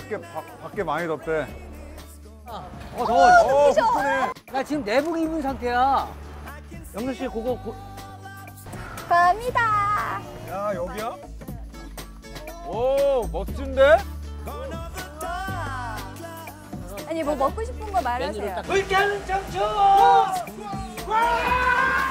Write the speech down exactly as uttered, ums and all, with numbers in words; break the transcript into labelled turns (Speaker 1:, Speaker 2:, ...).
Speaker 1: 밖에 바, 밖에 많이 덥대.
Speaker 2: 어 더워.
Speaker 1: 어, 푸네.
Speaker 2: 나 지금 내복 입은 상태야. 영수 씨 그거 고...
Speaker 3: 갑니다.
Speaker 1: 야, 여기야? 오, 멋진데?
Speaker 3: 아니 뭐 먹고 싶은 거 말하세요.
Speaker 2: 불타는 청춘! 와!